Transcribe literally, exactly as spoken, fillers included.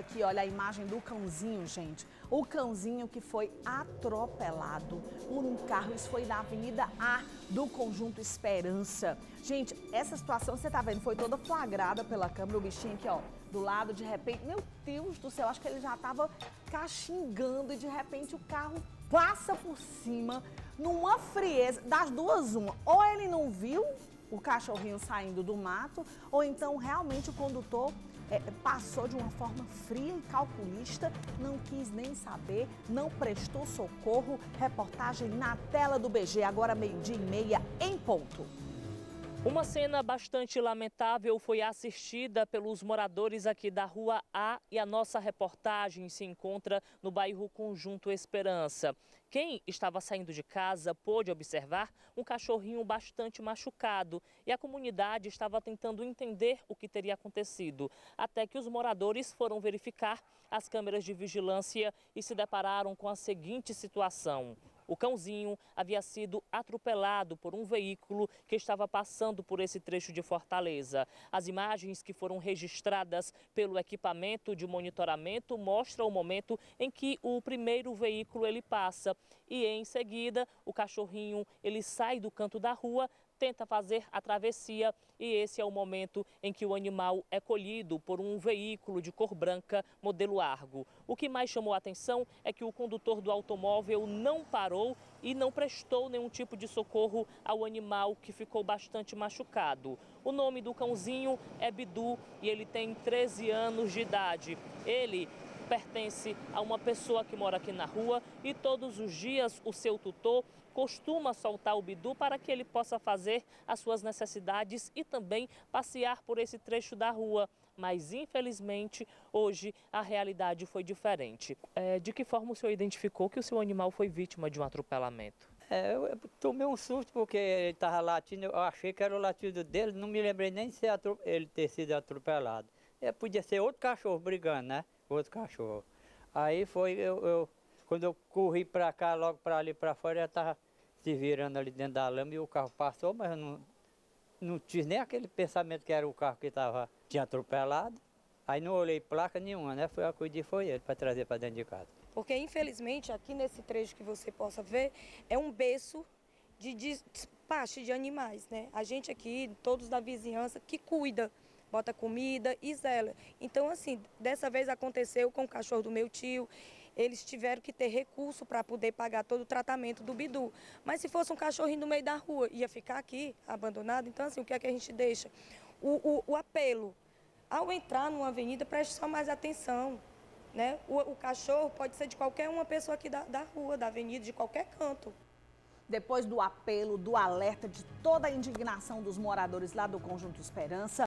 aqui, olha a imagem do cãozinho, gente. O cãozinho que foi atropelado por um carro, isso foi na Avenida A do Conjunto Esperança. Gente, essa situação, você tá vendo, foi toda flagrada pela câmera, o bichinho aqui, ó, do lado, de repente, meu Deus do céu, acho que ele já tava caxingando e de repente o carro passa por cima, numa frieza, das duas uma, ou ele não viu o cachorrinho saindo do mato, ou então realmente o condutor é, passou de uma forma fria e calculista, não quis nem saber, não prestou socorro. Reportagem na tela do B G, agora meio-dia e meia em ponto. Uma cena bastante lamentável foi assistida pelos moradores aqui da Rua A e a nossa reportagem se encontra no bairro Conjunto Esperança. Quem estava saindo de casa pôde observar um cachorrinho bastante machucado e a comunidade estava tentando entender o que teria acontecido, até que os moradores foram verificar as câmeras de vigilância e se depararam com a seguinte situação. O cãozinho havia sido atropelado por um veículo que estava passando por esse trecho de Fortaleza. As imagens que foram registradas pelo equipamento de monitoramento mostram o momento em que o primeiro veículo ele passa e em seguida o cachorrinho ele sai do canto da rua, tenta fazer a travessia e esse é o momento em que o animal é colhido por um veículo de cor branca modelo Argo. O que mais chamou a atenção é que o condutor do automóvel não parou e não prestou nenhum tipo de socorro ao animal que ficou bastante machucado. O nome do cãozinho é Bidu e ele tem treze anos de idade. Ele pertence a uma pessoa que mora aqui na rua e todos os dias o seu tutor costuma soltar o Bidu para que ele possa fazer as suas necessidades e também passear por esse trecho da rua. Mas, infelizmente, hoje a realidade foi diferente. É, de que forma o senhor identificou que o seu animal foi vítima de um atropelamento? É, eu tomei um susto porque ele estava latindo, eu achei que era o latido dele, não me lembrei nem de ser ele ter sido atropelado. É, podia ser outro cachorro brigando, né? Outro cachorro. Aí foi, eu, eu quando eu corri para cá, logo para ali para fora, eu estava se virando ali dentro da lama e o carro passou, mas eu não, não tive nem aquele pensamento que era o carro que tava, tinha atropelado. Aí não olhei placa nenhuma, né? Foi acudir, foi ele, para trazer para dentro de casa. Porque, infelizmente, aqui nesse trecho que você possa ver, é um berço de despacho de animais, né? A gente aqui, todos da vizinhança, que cuida, bota comida e zela. Então, assim, dessa vez aconteceu com o cachorro do meu tio. Eles tiveram que ter recurso para poder pagar todo o tratamento do Bidu. Mas se fosse um cachorrinho no meio da rua, ia ficar aqui, abandonado. Então, assim, o que é que a gente deixa? O, o, o apelo. Ao entrar numa avenida, preste só mais atenção. Né? O, o cachorro pode ser de qualquer uma pessoa aqui da, da rua, da avenida, de qualquer canto. Depois do apelo, do alerta, de toda a indignação dos moradores lá do Conjunto Esperança,